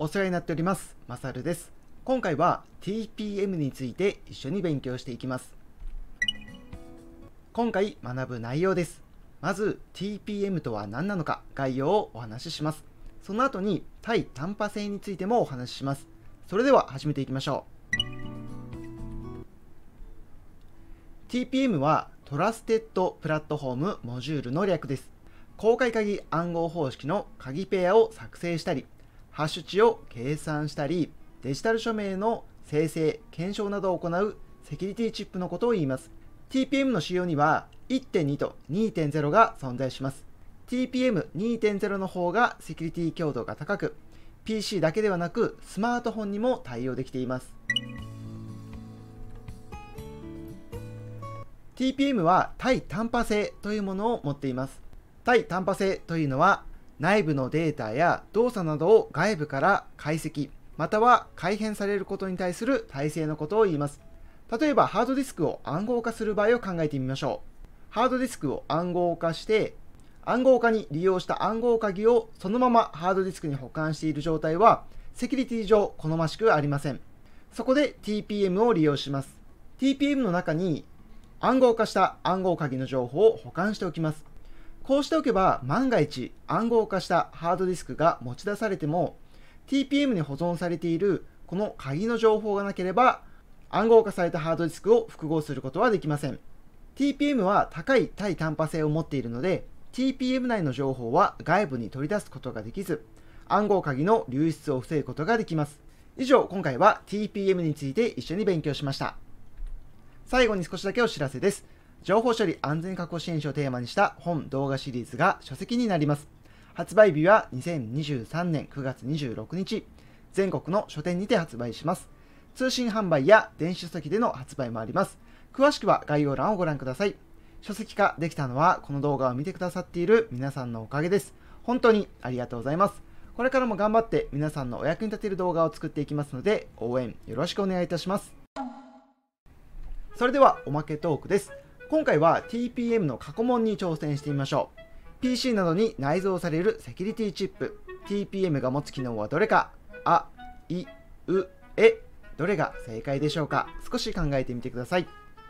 お世話になっております。まさるです。今回は TPM について一緒に勉強していきます。今回学ぶ内容です。まず TPM とは何なのか概要をお話しします。その後に対単波性についてもお話しします。それでは始めていきましょう。TPM はトラステッドプラットフォームモジュールの略です。公開鍵暗号方式の鍵ペアを作成したり、ハッシュ値を計算したり、デジタル署名の生成・検証などを行うセキュリティチップのことを言います。TPM の仕様には 1.2 と 2.0 が存在します。TPM2.0 の方がセキュリティ強度が高く、PC だけではなくスマートフォンにも対応できています。TPM は対単波性というものを持っています。対単波性というのは、内部のデータや動作などを外部から解析、または改変されることに対する耐性のことを言います。例えば、ハードディスクを暗号化する場合を考えてみましょう。ハードディスクを暗号化して、暗号化に利用した暗号鍵をそのままハードディスクに保管している状態は、セキュリティ上好ましくありません。そこで TPM を利用します。TPM の中に暗号化した暗号鍵の情報を保管しておきます。こうしておけば、万が一暗号化したハードディスクが持ち出されても、TPM に保存されているこの鍵の情報がなければ、暗号化されたハードディスクを複合することはできません。TPM は高い対単波性を持っているので、TPM 内の情報は外部に取り出すことができず、暗号鍵の流出を防ぐことができます。以上、今回は TPM について一緒に勉強しました。最後に少しだけお知らせです。情報処理安全確保支援書をテーマにした本動画シリーズが書籍になります。発売日は2023年9月26日、全国の書店にて発売します。通信販売や電子書籍での発売もあります。詳しくは概要欄をご覧ください。書籍化できたのはこの動画を見てくださっている皆さんのおかげです。本当にありがとうございます。これからも頑張って皆さんのお役に立てる動画を作っていきますので、応援よろしくお願いいたします。それではおまけトークです。今回は TPM の過去問に挑戦してみましょう。PC などに内蔵されるセキュリティチップ、TPM が持つ機能はどれか、あ、い、う、え、どれが正解でしょうか。少し考えてみてください。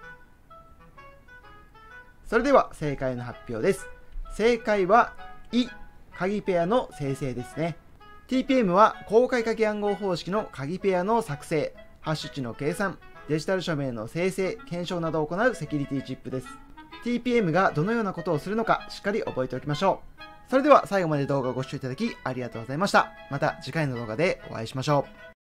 それでは正解の発表です。正解は、い、鍵ペアの生成ですね。TPM は公開鍵暗号方式の鍵ペアの作成、ハッシュ値の計算、デジタル署名の生成・検証などを行うセキュリティチップです。TPM がどのようなことをするのかしっかり覚えておきましょう。それでは最後まで動画をご視聴いただきありがとうございました。また次回の動画でお会いしましょう。